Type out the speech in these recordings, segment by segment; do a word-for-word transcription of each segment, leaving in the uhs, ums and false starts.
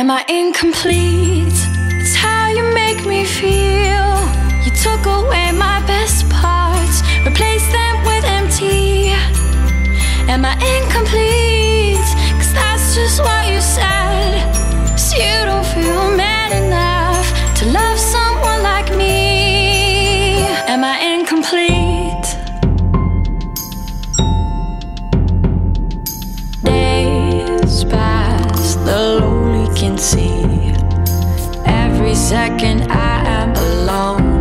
Am I incomplete? It's how you make me feel. You took away my best parts, replaced them with empty. Am I incomplete? Cause that's just what you said. So you don't feel man enough to love someone like me. Am I incomplete? Days pass, the lonely can see. Every second I am alone.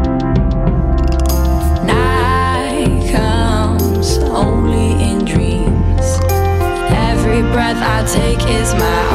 Night comes only in dreams. Every breath I take is my